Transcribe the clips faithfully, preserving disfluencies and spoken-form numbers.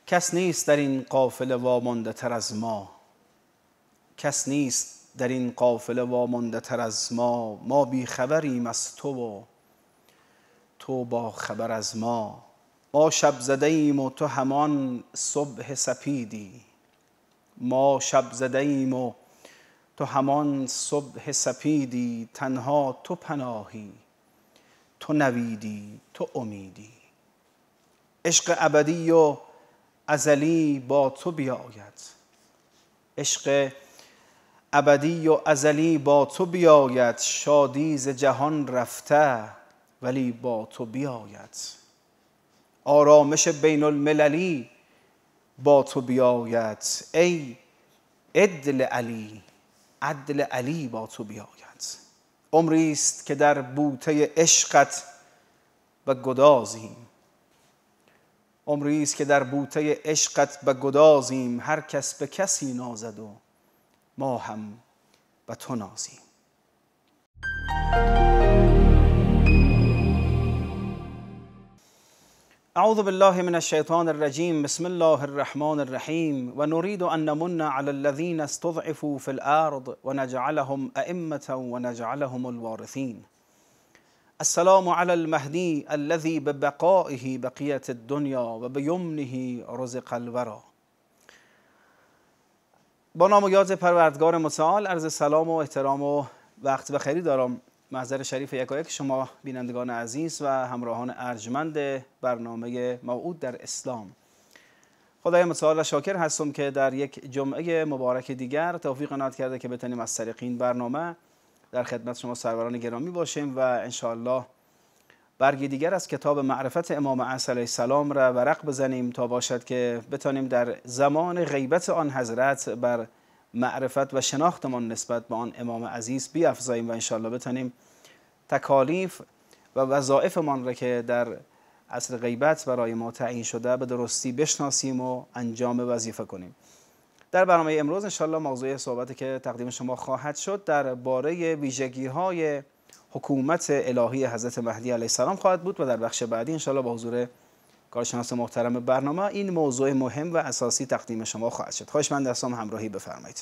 کس نیست در این قافله وامانده تر از ما، کس نیست در این قافله وامانده تر از ما. ما بی خبریم از تو و تو با خبر از ما. ما شب زده ایم و تو همان صبح سپیدی، ما شب زده ایم و تو همان صبح سپیدی. تنها تو پناهی، تو نویدی، تو امیدی. عشق ابدی و ازلی با تو بیاید، عشق ابدی و ازلی با تو بیاید. شادی ز جهان رفته ولی با تو بیاید. آرامش بین المللی با تو بیاید. ای عدل علی، عدل علی با تو بیاید. عمری است که در بوته عشقت و گدازیم، عمری است که در بوته عشقت به گدازیم. هر کس به کسی نازد و ما هم به تو نازیم. اعوذ بالله من الشیطان الرجیم. بسم الله الرحمن الرحیم. و نريد ان نمن على الذين استضعفوا في الارض ونجعلهم ائمة ونجعلهم الوارثين. السلام على المهدی الذي ببقائه بقیت الدنیا و بیمنه رزق الورى. با نام و یاد پروردگار متعال عرض سلام و احترام و وقت بخیری دارم محضر شریف یکایک شما بینندگان عزیز و همراهان ارجمند برنامه موعود در اسلام. خدای متعال شاکر هستم که در یک جمعه مبارک دیگر توفیق عنایت کرده که بتونیم از طریق این برنامه در خدمت شما سروران گرامی باشیم و انشاءالله برگی دیگر از کتاب معرفت امام اعصی علیه السلام را ورق بزنیم تا باشد که بتانیم در زمان غیبت آن حضرت بر معرفت و شناختمان نسبت به آن امام عزیز بیافزاییم و انشاءالله بتانیم تکالیف و وظایفمان را که در عصر غیبت برای ما تعیین شده به درستی بشناسیم و انجام وظیفه کنیم. در برنامه امروز انشاءالله موضوع صحبتی که تقدیم شما خواهد شد درباره ویژگی‌های حکومت الهی حضرت مهدی علیه السلام خواهد بود و در بخش بعدی انشاءالله با حضور کارشناس محترم برنامه این موضوع مهم و اساسی تقدیم شما خواهد شد. خواهشمند هستم همراهی بفرمایید.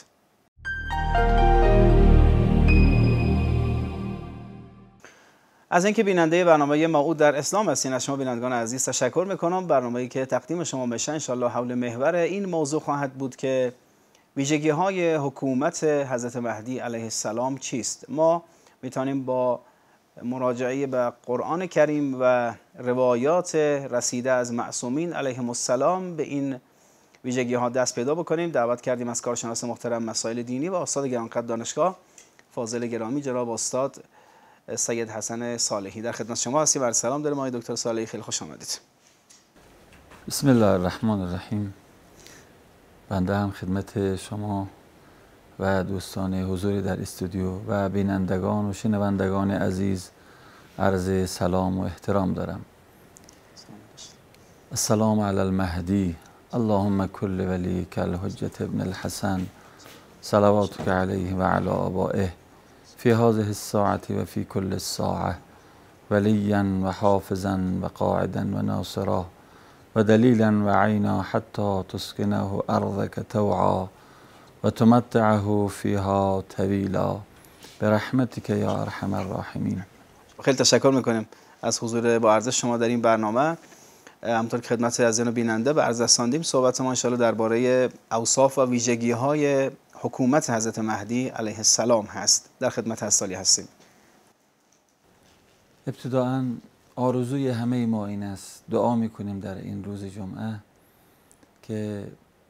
از اینکه بیننده برنامه موعود در اسلام هستین از شما بینندگان عزیز تشکر میکنم. برنامه‌ای که تقدیم شما میشه انشاءالله حول محور این موضوع خواهد بود که ویژگی‌های حکومت حضرت مهدی علیه السلام چیست. ما میتونیم با مراجعه به قرآن کریم و روایات رسیده از معصومین علیهم السلام به این ویژگی‌ها دست پیدا بکنیم. دعوت کردیم از کارشناس محترم مسائل دینی و استاد گرانقدر دانشگاه فاضل گرامی جناب استاد سید حسن صالحی در خدمت شما هستیم. عرض سلام داریم آقای دکتر صالحی، خیلی خوش آمدید. بسم الله الرحمن الرحیم. بنده هم خدمت شما و دوستان حضور در استودیو و بینندگان و شنوندگان عزیز عرض سلام و احترام دارم. السلام علی المهدی اللهم کل ولیک الحجة ابن الحسن صلواتک علیه و علی آبائه فی هذه الساعة و فی کل الساعة ولیا و حافظا و قاعدا و ناصرا و دلیلا و عینا حتی تسکنه ارضک طوعا و تمتعه فیها طویلا برحمتک یا ارحم الراحمین. خیلی تشکر میکنیم از حضور با ارزش شما در این برنامه. همونطور که خدمت عزیزان و بیننده به عرض رساندیم صحبت ما انشاءالله درباره اوصاف و ویژگی‌های حکومت حضرت مهدی علیه السلام هست. در خدمت حضرت هستیم. ابتداءً آرزوی همه ما این است، دعا میکنیم در این روز جمعه که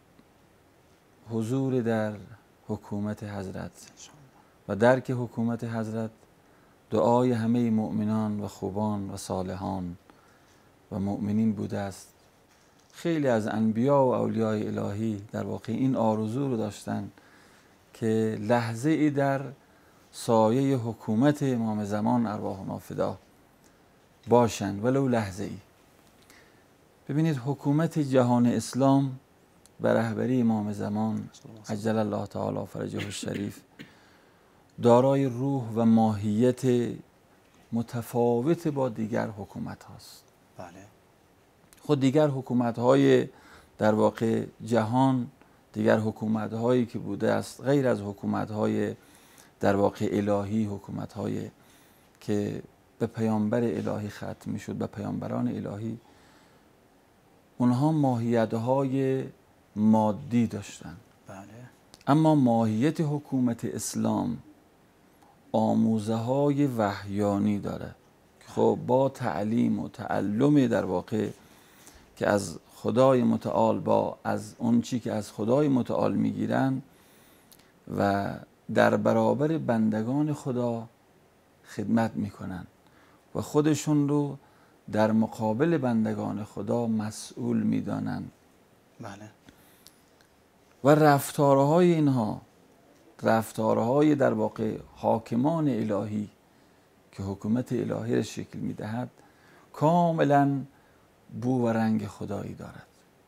حضور در حکومت حضرت و درک حکومت حضرت دعای همه مؤمنان و خوبان و صالحان و مؤمنین بوده است. خیلی از انبیا و اولیای الهی در واقع این آرزو رو داشتن که لحظه ای در سایه حکومت امام زمان ارواحنا فدا باشند، ولو لحظه ای. ببینید حکومت جهان اسلام به رهبری امام زمان عجل الله تعالی فرجه الشریف دارای روح و ماهیت متفاوت با دیگر حکومت هاست. بله. خود دیگر حکومت های در واقع جهان دیگر حکومت‌هایی که بوده است غیر از حکومت‌های در واقع الهی، حکومت‌های که به پیامبر الهی ختم می‌شد، به پیامبران الهی، اونها ماهیت‌های مادی داشتن. بله. اما ماهیت حکومت اسلام آموزه های وحیانی داره. خب با تعلیم و تعلم در واقع که از خدای متعال، با از اون چی که از خدای متعال میگیرن و در برابر بندگان خدا خدمت میکنن و خودشون رو در مقابل بندگان خدا مسئول میدانن. بله. و رفتارهای اینها، رفتارهای در واقع حاکمان الهی که حکومت الهی را شکل میدهد، کاملا بو و رنگ خدایی دارد.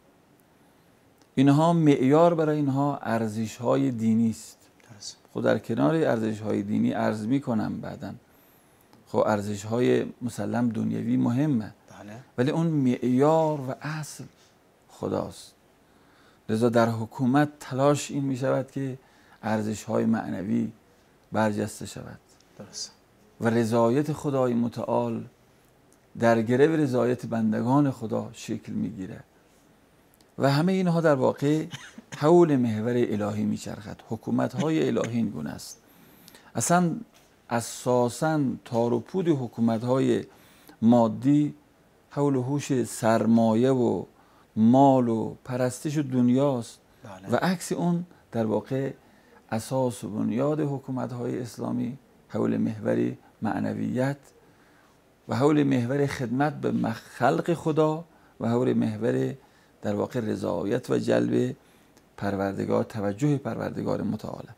اینها معیار برای اینها ارزش‌های دینی است. خود در کنار ارزش‌های دینی عرض می‌کنم بعداً، خب ارزش‌های مسلم دنیوی مهمه، بله. ولی اون معیار و اصل خداست. لذا در حکومت تلاش این می شود که ارزش‌های معنوی برجسته شود. درست. و رضایت خدای متعال در گرو رضایت بندگان خدا شکل میگیره و همه اینها در واقع حول محور الهی میچرخد. حکومت‌های الهی این گونه است. اصلا اساساً تار و پود حکومت‌های مادی حول و حوش سرمایه و مال و پرستش و دنیاست. بله. و عکس اون در واقع اساس و بنیاد حکومت‌های اسلامی حول محور معنویت و حول محور خدمت به خلق خدا و حول محور در واقع رضایت و جلب پروردگار، توجه پروردگار متعال.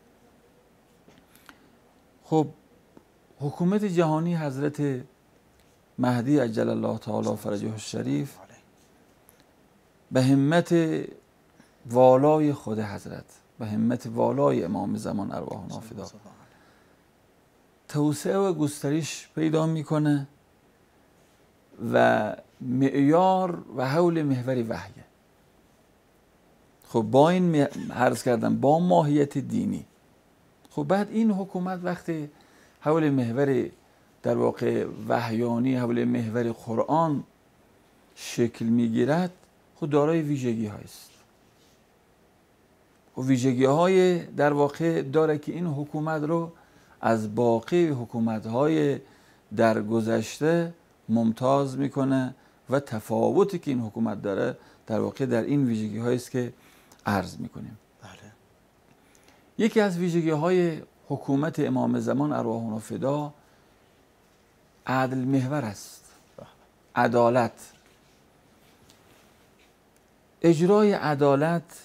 خب حکومت جهانی حضرت مهدی عجل الله تعالی فرجه الشریف به همت والای خود حضرت، به همت والای امام زمان ارواح نافدا توسعه و گسترش پیدا میکنه و معیار و حول محور وحیه. خب با این عرض کردم با ماهیت دینی. خب بعد این حکومت وقتی حول محور در واقع وحیانی، حول محور قرآن شکل میگیرد، خب دارای ویژگی هایست. و ویژگی های در واقع داره که این حکومت رو از باقی حکومت‌های در گذشته ممتاز میکنه و تفاوتی که این حکومت داره در واقع در این ویژگی هایی است که عرض میکنیم. بله. یکی از ویژگی های حکومت امام زمان ارواحنا فدا عدل محور است. عدالت. اجرای عدالت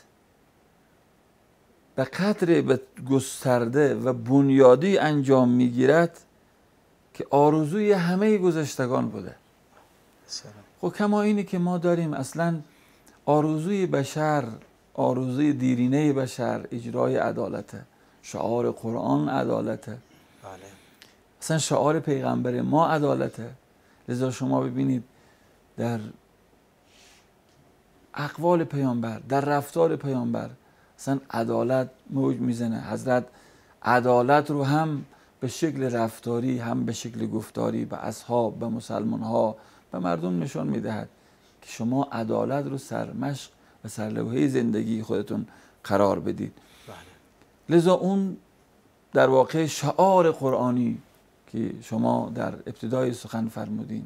به قدر به گسترده و بنیادی انجام میگیرد که آرزوی همه گذشتگان بوده. خب کما اینی که ما داریم اصلا آرزوی بشر، آرزوی دیرینه بشر اجرای عدالته. شعار قرآن عدالته. بله. اصلا شعار پیغمبر ما عدالته. لذا شما ببینید در اقوال پیامبر، در رفتار پیامبر اصلا عدالت موج میزنه. حضرت عدالت رو هم به شکل رفتاری هم به شکل گفتاری به اصحاب، به مسلمان ها، به مردم نشان میدهد که شما عدالت رو سرمشق و سرلوحه زندگی خودتون قرار بدید. بله. لذا اون در واقع شعار قرآنی که شما در ابتدای سخن فرمودین،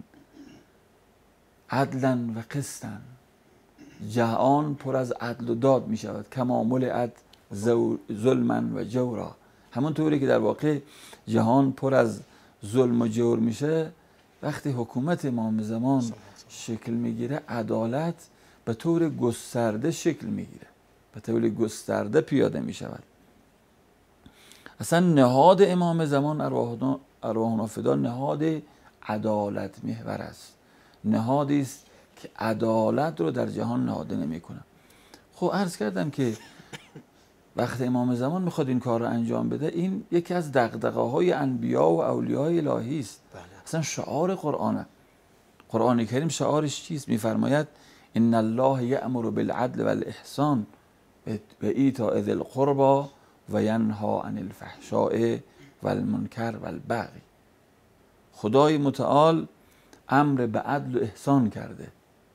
عدلا و قسطن، جهان پر از عدل و داد می شود، کما ملئت ظلما و جورا. همون طوری که در واقع جهان پر از ظلم و جور میشه، وقتی حکومت امام زمان شکل میگیره عدالت به طور گسترده شکل میگیره، به طور گسترده پیاده میشود. اصلا نهاد امام زمان ارواحنا فدا نهاد عدالت محور است. نهادی است که عدالت رو در جهان نهاده نمیکنه. خب عرض کردم که وقتی امام زمان میخواد این کار رو انجام بده، این یکی از دغدغه های انبیا و اولیای الهی است. بله. اصلا شعار قرآنه. قرآن کریم شعارش چیست؟ میفرماید ان الله یأمر بالعدل والاحسان و ایتاء ذی القربی و ینهی عن الفحشاء والمنکر والبغی. خدای متعال امر به عدل و احسان کرده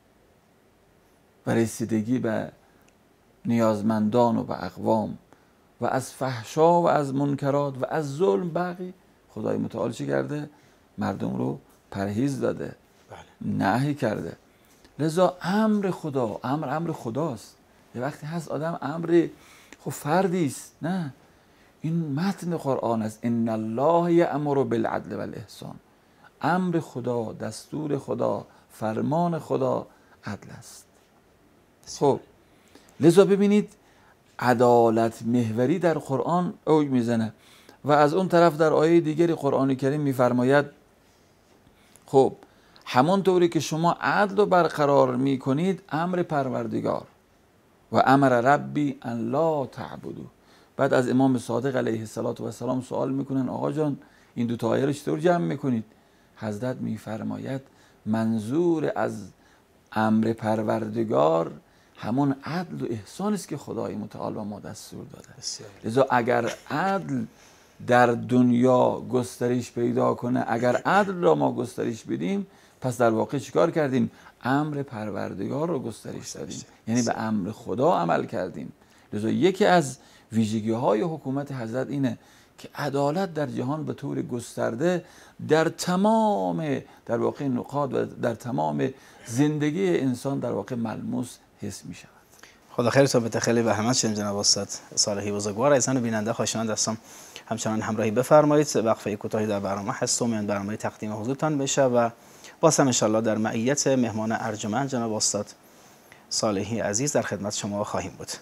و رسیدگی به نیازمندان و به اقوام و از فحشا و از منکرات و از ظلم بغی. خدای متعال چی کرده؟ مردم رو پرهیز داده، نهی کرده. لذا امر خدا، امر امر خداست. یه وقتی هست آدم امر خب فردی است، نه، این متن قرآن است. ان الله یأمر بالعدل والاحسان. امر خدا، دستور خدا، فرمان خدا عدل است. خب لذا ببینید عدالت محوری در قرآن اوج میزنه و از اون طرف در آیه دیگری قرآن کریم میفرماید خب همانطوری که شما عدل رو برقرار میکنید امر پروردگار و امر ربی ان لا تعبدوا. بعد از امام صادق علیه السلام سوال میکنن آقا جان این دو تا آیه رو چطور جمع میکنید؟ حضرت میفرماید منظور از امر پروردگار همون عدل و احسان است که خدای متعال به ما دستور داده. لذا اگر عدل در دنیا گسترش پیدا کنه، اگر عدل را ما گسترش بدیم، پس در واقع چیکار کردیم؟ امر پروردگار رو گسترش دادیم، یعنی به امر خدا عمل کردیم. لذا یکی از ویژگی های حکومت حضرت اینه که عدالت در جهان به طور گسترده در تمام در واقع نقاط و در تمام زندگی انسان در واقع ملموس حس می شود. خدا خیرتون بده. خیلی بهمت شدیم جناب استاد صالحی بزرگوار. ایزن و بیننده خواهشمند هستم همچنان همراهی بفرمایید. وقفه کوتاهی در برنامه هست و میان برنامه تقدیم حضورتان بشه و باز هم انشالله در معیت مهمان ارجمند جناب استاد صالحی عزیز در خدمت شما خواهیم بود.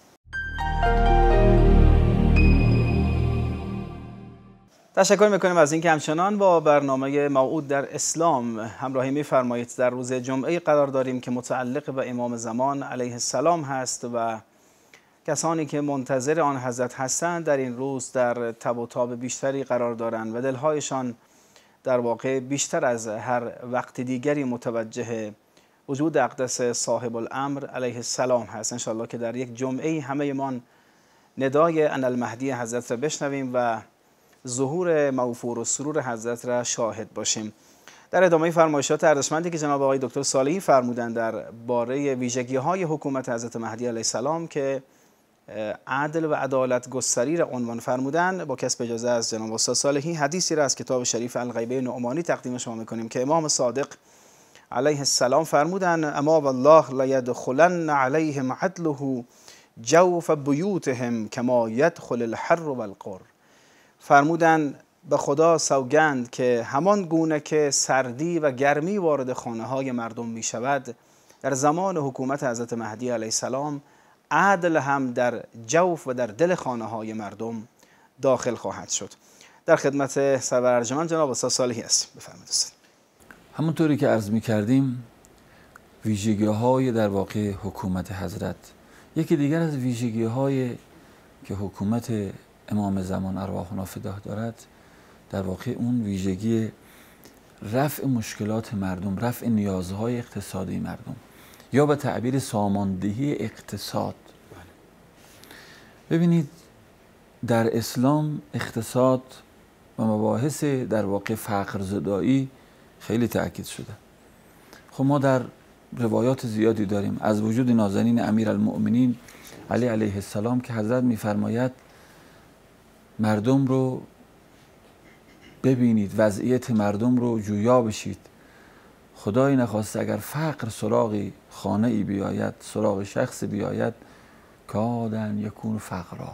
تشکر میکنیم از اینکه همچنان با برنامه موعود در اسلام همراهی میفرمایید. در روز جمعه قرار داریم که متعلق به امام زمان علیه السلام هست و کسانی که منتظر آن حضرت هستند در این روز در تب و تاب بیشتری قرار دارند و دلهایشان در واقع بیشتر از هر وقت دیگری متوجه وجود اقدس صاحب الامر علیه السلام هست. انشاءالله که در یک جمعه همه من ندای ان المهدی حضرت را بشنویم و ظهور موفور و سرور حضرت را شاهد باشیم. در ادامه فرمایشات ارزشمندی که جناب آقای دکتر صالحی فرمودند در باره ویژگی‌های حکومت حضرت مهدی علیه السلام که عدل و عدالت گستری را عنوان فرمودند، با کسب اجازه از جناب استاد صالحی حدیثی را از کتاب شریف الغیبه نعمانی تقدیم شما می‌کنیم که امام صادق علیه السلام فرمودند اما والله لیدخلن علیهم عدله جوف بیوتهم کما یدخل الحر والقر. فرمودند به خدا سوگند که همان گونه که سردی و گرمی وارد خانه های مردم می شود، در زمان حکومت حضرت مهدی علیه السلام عدل هم در جوف و در دل خانه های مردم داخل خواهد شد. در خدمت سرور ارجمند جناب استاد صالحی است. بفرمایید استاد. همونطوری که عرض می کردیم ویژگی های در واقع حکومت حضرت، یکی دیگر از ویژگی های که حکومت امام زمان ارواحنا فداه دارد در واقع اون ویژگی رفع مشکلات مردم، رفع نیازهای اقتصادی مردم یا به تعبیر ساماندهی اقتصاد. ببینید در اسلام اقتصاد و مباحث در واقع فقر زدایی خیلی تأکید شده. خب ما در روایات زیادی داریم از وجود نازنین امیرالمؤمنین علی علیه السلام که حضرت میفرماید مردم رو ببینید، وضعیت مردم رو جویا بشید. خدای نخواسته اگر فقر سراغی خانه ای بیاید، سراغ شخص بیاید، کادن یکون فقرا،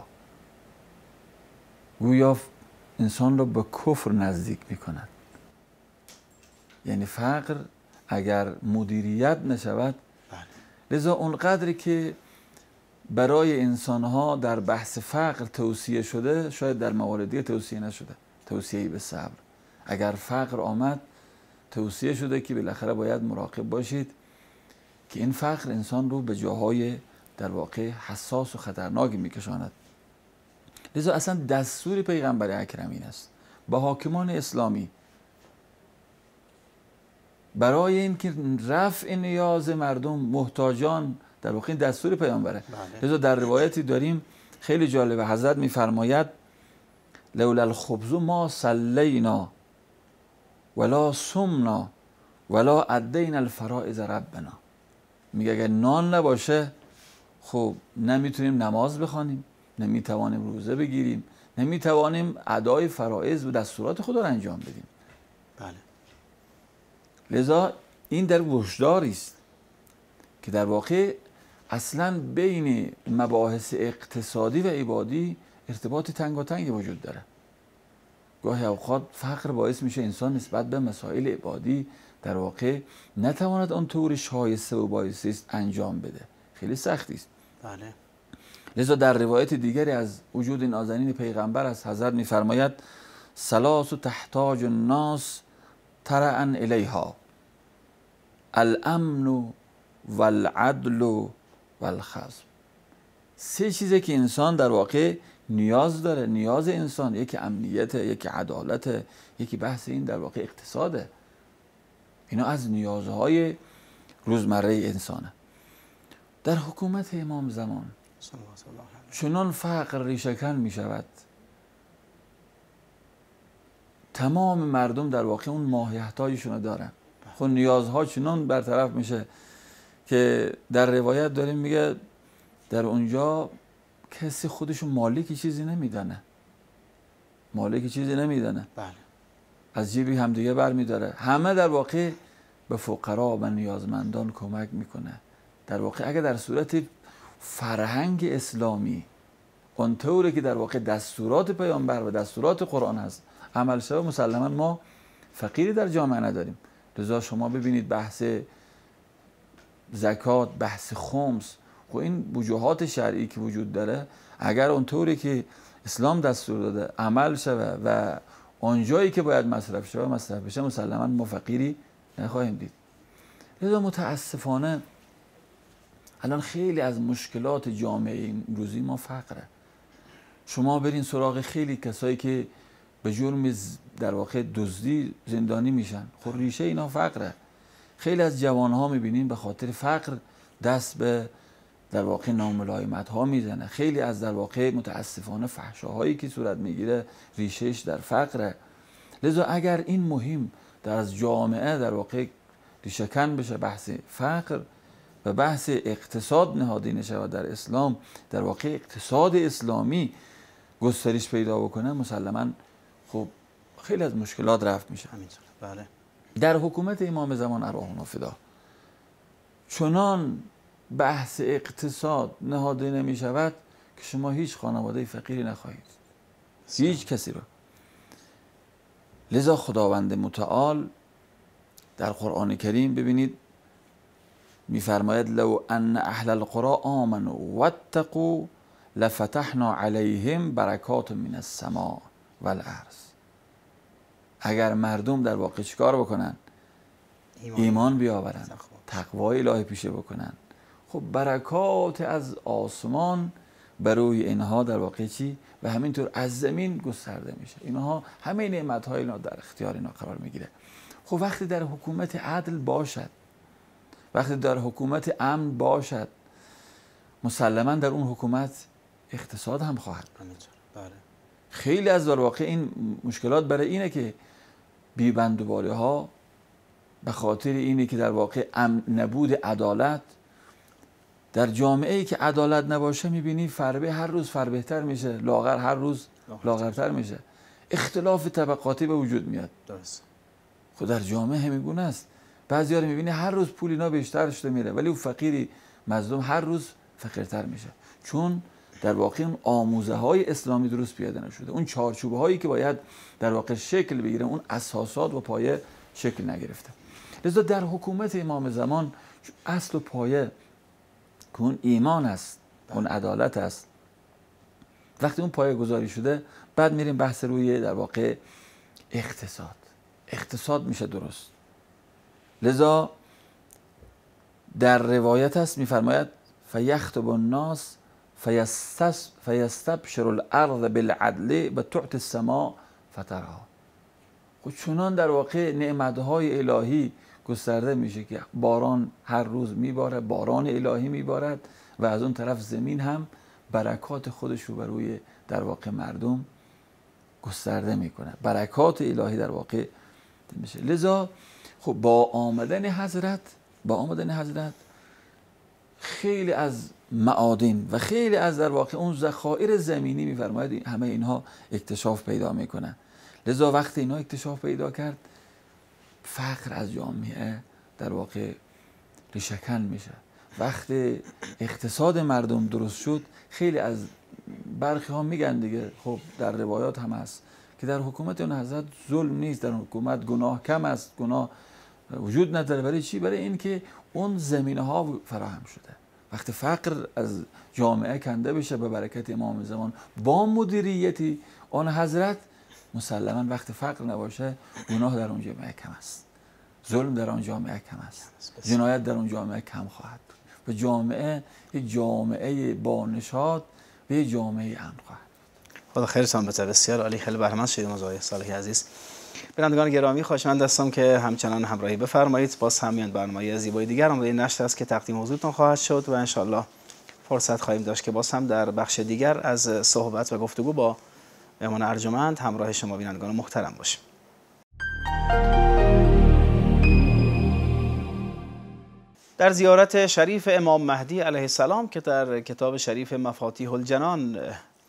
گویا انسان رو به کفر نزدیک می کند. یعنی فقر اگر مدیریت نشود، لذا اون قدری که برای انسانها در بحث فقر توصیه شده شاید در مواردی توصیه نشده، توصیه‌ای به صبر. اگر فقر آمد توصیه شده که بالاخره باید مراقب باشید که این فقر انسان رو به جاهای در واقع حساس و خطرناکی میکشاند. لذا اصلا دستور پیغمبر اکرم این است با حاکمان اسلامی برای اینکه رفع نیاز مردم محتاجان در واقع این دستور پیامبره. لذا در روایتی داریم خیلی جالبه، حضرت میفرماید لولا الخبز ما صلینا ولا صمنا ولا ادینا الفرائض ربنا. میگه اگر نان نباشه خب نمیتونیم نماز بخوانیم، نمیتوانیم روزه بگیریم، نمیتوانیم ادای فرائض و دستورات خدا رو انجام بدیم. بله. لذا این در وجداری است که در واقع اصلا بین مباحث اقتصادی و عبادی ارتباط تنگاتنگی وجود داره. گاهی اوقات فقر باعث میشه انسان نسبت به مسائل عبادی در واقع نتواند آن طور شایسته و بایسته است انجام بده. خیلی سختی است. بله. لذا در روایت دیگری از وجود نازنین پیغمبر از حضرت میفرماید ثلاث تحتاج الناس ترعا الیها الامن والعدل والخزم. سه چیزی که انسان در واقع نیاز داره. نیاز انسان یکی امنیت، یکی عدالت، یکی بحث این در واقع اقتصاده. اینا از نیازهای روزمره انسانه. در حکومت امام زمان چنان فقر ریشه‌کن می شود، تمام مردم در واقع اون ماهیت‌هایشون رو دارن، خب نیازها چنان برطرف میشه که در روایت داریم میگه در اونجا کسی خودشون مالک چیزی نمیدانه، مالک چیزی نمیدانه. بله. از جیبی همدیگه برمیداره. همه در واقع به فقرا و نیازمندان کمک میکنه. در واقع اگر در صورت فرهنگ اسلامی اونطوری که در واقع دستورات پیامبر و دستورات قرآن هست عمل شود، مسلما ما فقیری در جامعه نداریم. لذا شما ببینید بحث زکات، بحث خمس، خب این وجوهات شرعی که وجود داره اگر اونطوری که اسلام دستور داده عمل شود و اونجایی که باید مصرف شود مصرف بشه، مسلما ما فقیری نخواهیم دید. لذا متاسفانه الان خیلی از مشکلات جامعه امروزی ما فقره. شما برین سراغ خیلی کسایی که به جرم در واقع دزدی زندانی میشن، خب ریشه اینا فقره. خیلی از جوانها میبینیم به خاطر فقر دست به در واقع ناملایمت ها میزنه. خیلی از در واقع متاسفانه فحشاهایی که صورت میگیره ریشهش در فقره. لذا اگر این مهم در از جامعه در واقع ریشه‌کن بشه، بحث فقر و بحث اقتصاد نهادینه شود در اسلام، در واقع اقتصاد اسلامی گسترش پیدا بکنه، مسلما خب خیلی از مشکلات رفع میشه. همینطور. بله. در حکومت امام زمان ارواحنا فدا چنان بحث اقتصاد نهاده نمی شود که شما هیچ خانواده فقیری نخواهید، هیچ کسی رو. لذا خداوند متعال در قرآن کریم ببینید میفرماید لو ان اهل القرى آمنوا واتقوا لفتحنا علیهم برکات من السماء والارض. اگر مردم در واقع چیکار بکنن؟ ایمان, ایمان بیاورن، تقوای الهی پیشه بکنن، خب برکات از آسمان بروی اینها در واقع چی؟ و همینطور از زمین گسترده میشه. اینها همه نعمت‌های اینا در اختیار اینا قرار میگیره. خب وقتی در حکومت عدل باشد، وقتی در حکومت امن باشد، مسلما در اون حکومت اقتصاد هم خواهد. بله. خیلی از در واقع این مشکلات برای اینه که بی‌بندوباری ها به خاطر اینه که در واقع نبود عدالت در جامعه ای که عدالت نباشه، میبینی فربه هر روز فر بهتر میشه، لاغر هر روز لاغرتر میشه، اختلاف طبقاتی به وجود میاد. درست. خود در جامعه همیگونه است. بعضی‌ها رو میبینی هر روز پول اینا بیشتر شده میره، ولی اون فقیری مظلوم هر روز فقیرتر میشه، چون در واقع اون آموزه های اسلامی درست پیاده نشده. اون چارچوبه هایی که باید در واقع شکل بگیره، اون اساسات و پایه شکل نگرفته. لذا در حکومت امام زمان اصل و پایه که اون ایمان است، اون عدالت است. وقتی اون پایه گذاری شده، بعد میریم بحث روی در واقع اقتصاد. اقتصاد میشه درست. لذا در روایت هست میفرماید فیخطب الناس فیستبشر الارض بالعدل و تعطی السماء فترها. خود چنان در واقع نعمتهای الهی گسترده میشه که باران هر روز میباره، باران الهی میبارد و از اون طرف زمین هم برکات خودش رو بر روی در واقع مردم گسترده میکنه، برکات الهی در واقع میشه. لذا خب با آمدن حضرت با آمدن حضرت خیلی از معادن و خیلی از در واقع اون ذخایر زمینی میفرماید همه اینها اکتشاف پیدا میکنن. لذا وقتی اینها اکتشاف پیدا کرد، فقر از جامعه در واقع ریشه‌کن میشه. وقتی اقتصاد مردم درست شد، خیلی از برخی ها میگن دیگه، خب در روایات هم هست که در حکومت اون حضرت ظلم نیست، در حکومت گناه کم است، گناه وجود نداره. برای چی؟ برای اینکه اون زمینه ها فراهم شده. وقتی فقر از جامعه کنده بشه به برکت امام زمان با مدیریتی آن حضرت، مسلما وقتی فقر نباشه گناه در اون جامعه کم است، ظلم در اون جامعه کم است، جنایت در اون جامعه کم خواهد بود و جامعه یک جامعه با نشاط و یک جامعه امن خواهد. خدا خیرتان بده. بسیار عالی، خیلی بهرهمند شدیم از آقای صالحی عزیز. بینندگان گرامی، خوشمند هستم که همچنان همراهی بفرمایید. باز هم میان برنامه زیبای دیگر آماده نشر است که تقدیم حضورتون خواهد شد و انشالله فرصت خواهیم داشت که باز هم در بخش دیگر از صحبت و گفتگو با مهمان ارجمند همراه شما بینندگان محترم باشیم. در زیارت شریف امام مهدی علیه السلام که در کتاب شریف مفاتیح الجنان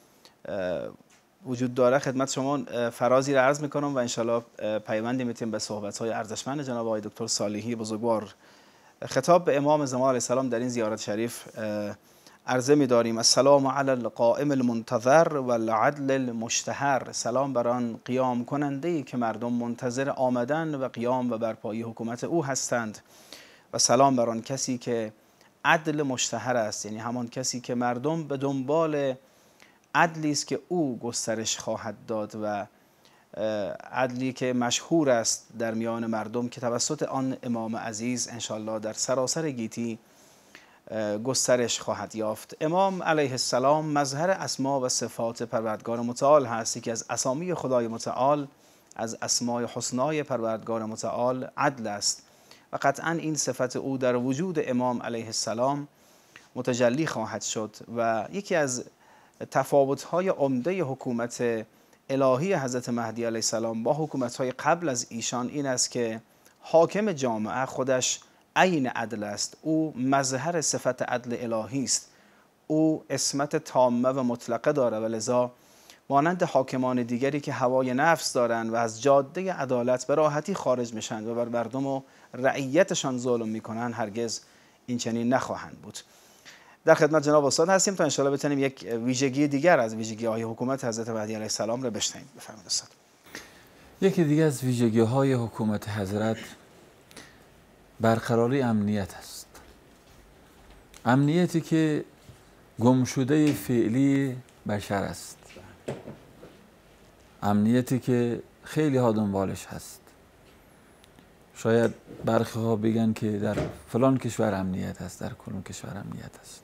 وجود داره، خدمت شما فرازی را عرض میکنم و انشالله پیوندی میتیم به صحبت‌های ارزشمند جناب آقای دکتر صالحی بزرگوار. خطاب به امام زمان علیه السلام در این زیارت شریف عرضه می‌داریم: السلام علی القائم المنتظر و العدل المشتهر. سلام بر آن قیام کننده‌ای که مردم منتظر آمدن و قیام و برپایی حکومت او هستند، و سلام بر آن کسی که عدل مشتهر است، یعنی همان کسی که مردم به دنبال عدلی است که او گسترش خواهد داد و عدلی که مشهور است در میان مردم که توسط آن امام عزیز انشالله در سراسر گیتی گسترش خواهد یافت. امام علیه السلام مظهر اسما و صفات پروردگار متعال هست که از اسامی خدای متعال، از اسمای حسنای پروردگار متعال عدل است و قطعا این صفت او در وجود امام علیه السلام متجلی خواهد شد. و یکی از تفاوت‌های عمده حکومت الهی حضرت مهدی علیه السلام با حکومت‌های قبل از ایشان این است که حاکم جامعه خودش عین عدل است. او مظهر صفت عدل الهی است. او عصمت تامه و مطلقه داره و لذا مانند حاکمان دیگری که هوای نفس دارند و از جاده عدالت به راحتی خارج میشن و بر مردم و رعیتشان ظلم میکنن، هرگز این چنین نخواهند بود. در خدمت جناب استاد هستیم تا انشاءالله بتونیم یک ویژگی دیگر از ویژگی‌های حکومت حضرت مهدی علیه السلام را بشنویم. بفرمایید استاد. یکی دیگر از ویژگی‌های حکومت حضرت برقراری امنیت است. امنیتی که گمشده فعلی بشر است، امنیتی که خیلی ها دنبالش هست. شاید برخی ها بگن که در فلان کشور امنیت هست، در کلون کشور امنیت هست،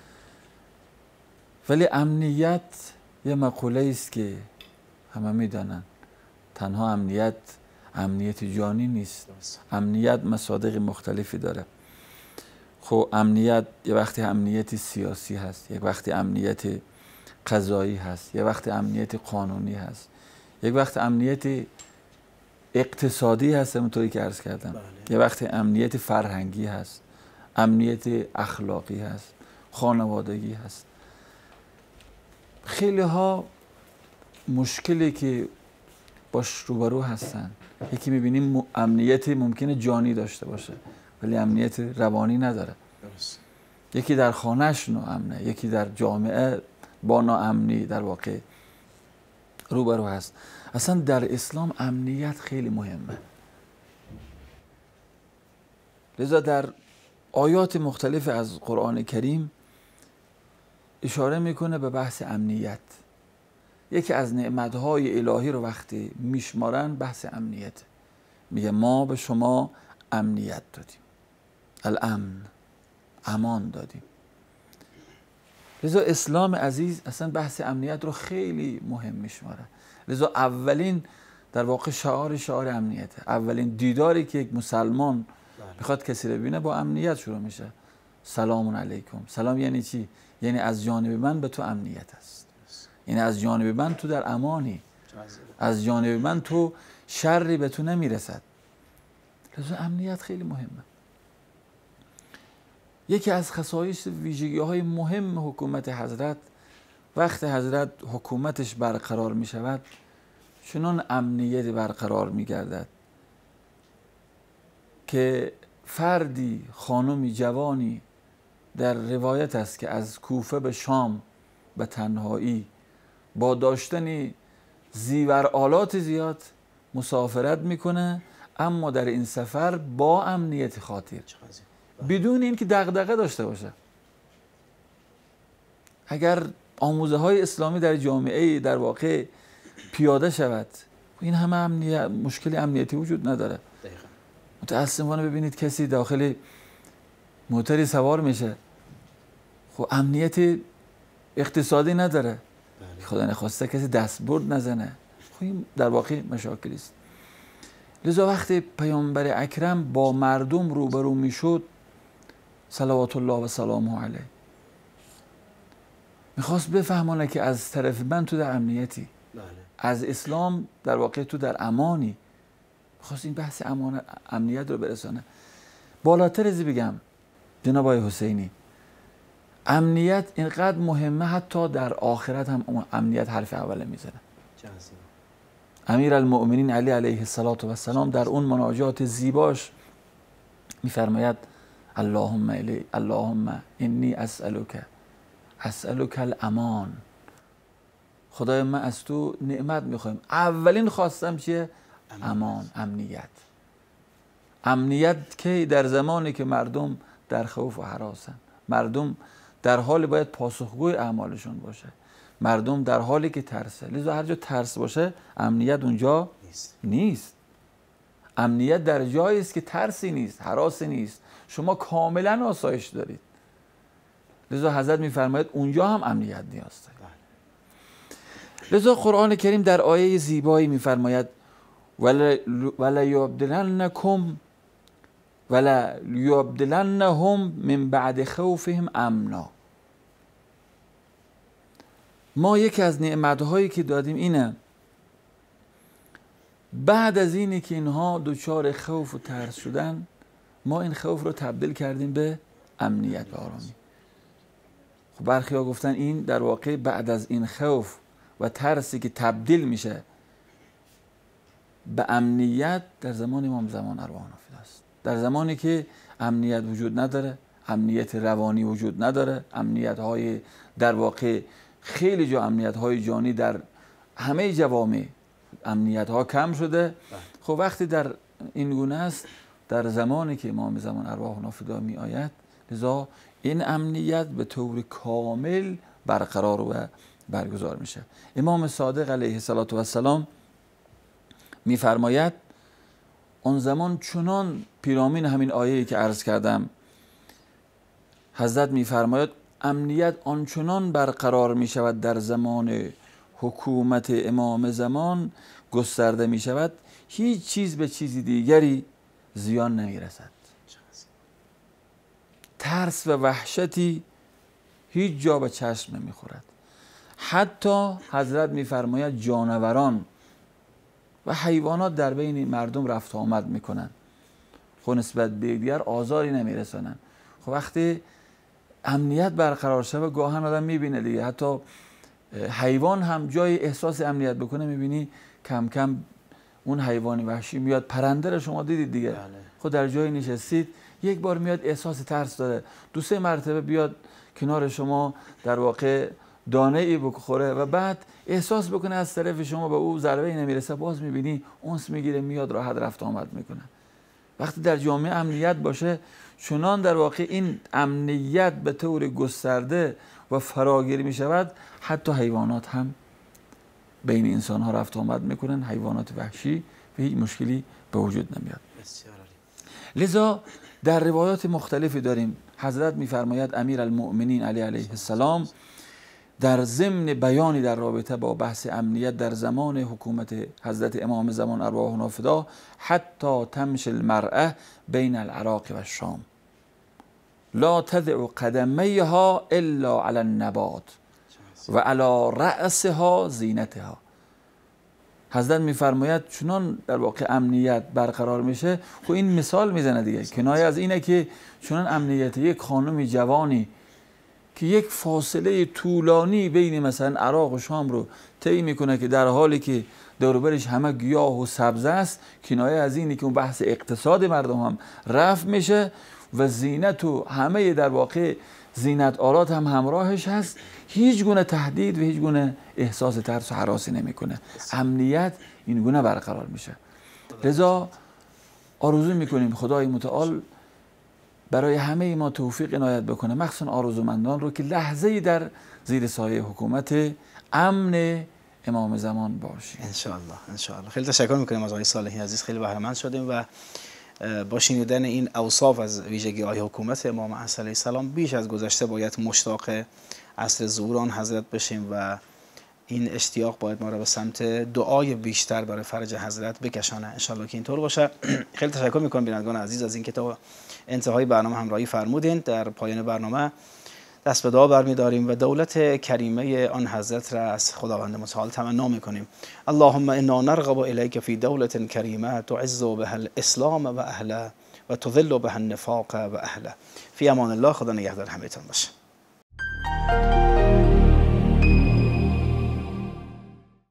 ولی امنیت یه مقوله است که همه میدانن. تنها امنیت امنیت جانی نیست، امنیت مصادیق مختلفی داره. خب امنیت یه وقتی امنیت سیاسی هست، یک وقتی امنیت قضایی هست، یک وقتی امنیت قانونی هست، یک وقت امنیت اقتصادی هست همونطوری که عرض کردم، یه وقتی امنیت فرهنگی هست، امنیت اخلاقی هست، خانوادگی هست. خیلی ها مشکلی که باش روبرو هستن، یکی میبینیم امنیت ممکنه جانی داشته باشه ولی امنیت روانی نداره. یکی در خانهش ناامنه، یکی در جامعه با ناامنی در واقع روبرو هست. اصلا در اسلام امنیت خیلی مهمه. لذا در آیات مختلف از قرآن کریم اشاره میکنه به بحث امنیت. یکی از نعمتهای الهی رو وقتی میشمارن بحث امنیت، میگه ما به شما امنیت دادیم، الامن، امان دادیم. لذا اسلام عزیز اصلا بحث امنیت رو خیلی مهم میشماره. لذا اولین در واقع شعار شعار امنیته. اولین دیداری که یک مسلمان میخواد کسی رو ببینه با امنیت شروع میشه. سلام علیکم. سلام یعنی چی؟ یعنی از جانب من به تو امنیت است، یعنی از جانب من تو در امانی، از جانب من تو شری به تو نمیرسد. لذا امنیت خیلی مهمه. یکی از خصایص ویژگی های مهم حکومت حضرت، وقت حضرت حکومتش برقرار می شود چنان امنیت برقرار می گردد که فردی، خانمی جوانی، در روایت است که از کوفه به شام به تنهایی با داشتن زیور آلات زیاد مسافرت میکنه، اما در این سفر با امنیت خاطر، بدون اینکه دغدغه داشته باشه. اگر آموزه های اسلامی در جامعه در واقع پیاده شود، این همه امنیت، مشکل امنیتی وجود نداره. متاسفانه ببینید کسی داخل موتری سوار میشه، خب امنیت اقتصادی نداره، خدا نخواسته کسی دستبرد نزنه، خب این در واقع مشاکلی است. لذا وقتی پیامبر اکرم با مردم روبرو میشد صلوات الله و سلامه علیه، میخواست بفهمانه که از طرف من تو در امنیتی، از اسلام در واقع تو در امانی. میخواست این بحث امان امنیت رو برسانه. بالاتر از بگم جناب آقای حسینی، امنیت اینقدر مهمه حتی در آخرت هم امنیت حرف اوله میزنه. امیر المؤمنین علی علیه السلام در اون مناجات زیباش میفرماید اللهم الی اللهم انی اسالک اسالک الامان. خدای من از تو نعمت میخوایم. اولین خواستم چیه؟ امان، امنیت. امنیت که در زمانی که مردم در خوف و هراسن، مردم در حال باید پاسخگوی اعمالشون باشه، مردم در حالی که ترسه. لذا هر جا ترس باشه امنیت اونجا نیست. نیست. امنیت در جایی است که ترسی نیست، هراسی نیست، شما کاملا آسایش دارید. لذا حضرت میفرماید اونجا هم امنیت نیاز دارید. لذا قرآن کریم در آیه زیبایی میفرماید ولا یبدلنکم ولا یبدلنهم من بعد خوفهم امنا. ما یکی از نعمت‌هایی که دادیم اینه بعد از اینی که اینها دچار خوف و ترس شدن، ما این خوف رو تبدیل کردیم به امنیت و آرامی. خب برخی‌ها گفتن این در واقع بعد از این خوف و ترسی که تبدیل میشه به امنیت در زمان امام زمان ارواح نافذه است. در زمانی که امنیت وجود نداره، امنیت روانی وجود نداره، امنیت های در واقع خیلی جا امنیت های جانی در همه جوامع امنیت ها کم شده. خب وقتی در این گونه است، در زمانی که امام زمان ارواح نافذه می آید، لذا این امنیت به طور کامل برقرار و برگزار میشه. امام صادق علیه السلام میفرماید اون زمان چنان پیرامون همین آیه‌ای که عرض کردم حضرت میفرماید امنیت آنچنان برقرار می شود در زمان حکومت امام زمان گسترده می شود هیچ چیز به چیز دیگری زیان نمی رسد. ترس و وحشتی هیچ جا به چشم نمی خورد. حتی حضرت می فرماید جانوران و حیوانات در بین مردم رفت آمد می کنند، خب نسبت به دیگر آزاری نمی رسانند. خب وقتی امنیت برقرار شده گاهن آدم می بینه دیگه، حتی حیوان هم جای احساس امنیت بکنه می بینی کم کم اون حیوان وحشی میاد. پرنده رو شما دیدید دیگه، خب در جای نشستید یک بار میاد احساس ترس داره، دو سه مرتبه بیاد کنار شما در واقع دانه ای بخوره و بعد احساس بکنه از طرف شما به او ضربه ای نمیرسه، باز میبینی اونس میگیره میاد راحت رفت آمد میکنه. وقتی در جامعه امنیت باشه چنان در واقع این امنیت به طور گسترده و فراگیر میشود حتی حیوانات هم بین انسان ها رفت آمد میکنن، حیوانات وحشی، و هیچ مشکلی به وجود نمیاد. لذا در روایات مختلفی داریم حضرت میفرماید امیر المؤمنین علی علیه السلام در ضمن بیانی در رابطه با بحث امنیت در زمان حکومت حضرت امام زمان ارواحنا فدا، حتی تمشی المرأة بین العراق و الشام لا تضع قدمیها الا علی النبات و علی رأسها زینتها. حضرت میفرماید چنان در واقع امنیت برقرار میشه. خب این مثال میزنه دیگه، کنایه از اینه که چنان امنیت یک خانم جوانی که یک فاصله طولانی بین مثلا عراق و شام رو طی میکنه که در حالی که دور و برش همه گیاه و سبز است، کنایه از اینه که اون بحث اقتصاد مردم هم رفع میشه و زینت و همه در واقع زینت آلات هم همراهش هست، هیچ گونه تهدید و هیچ گونه احساس ترس و هراسی نمیکنه. امنیت این گونه برقرار میشه. لذا آرزو میکنیم خدای متعال برای همه ما توفیق عنایت بکنه، مخصوصا آرزومندان رو که لحظه‌ای در زیر سایه حکومت امن امام زمان باشیم. ان شاء الله ان شاء الله. خیلی تشکر میکنیم از آقای صالحی عزیز، خیلی بهره مند شدیم و با شنیدن این اوصاف از ویژگی های حکومت امام علیه السلام بیش از گذشته باید مشتاق عصر ظهور آن حضرت بشیم و این اشتیاق باید ما را به سمت دعای بیشتر برای فرج حضرت بکشانه. ان شاء الله که اینطور باشه. خیلی تشکر میکنم بینندگان عزیز از اینکه تا انتهای برنامه همراهی فرمودین. در پایان برنامه دست به دعا برمی‌داریم و دولت کریمه آن حضرت را از خداوند متعال تمنا می‌کنیم. اللهم انا نرغب الیک فی دولة کریمه تعز بها الاسلام و اهله و تذل بها النفاق و اهله. فی امان الله. خدا نگهدار همه‌تان باشه.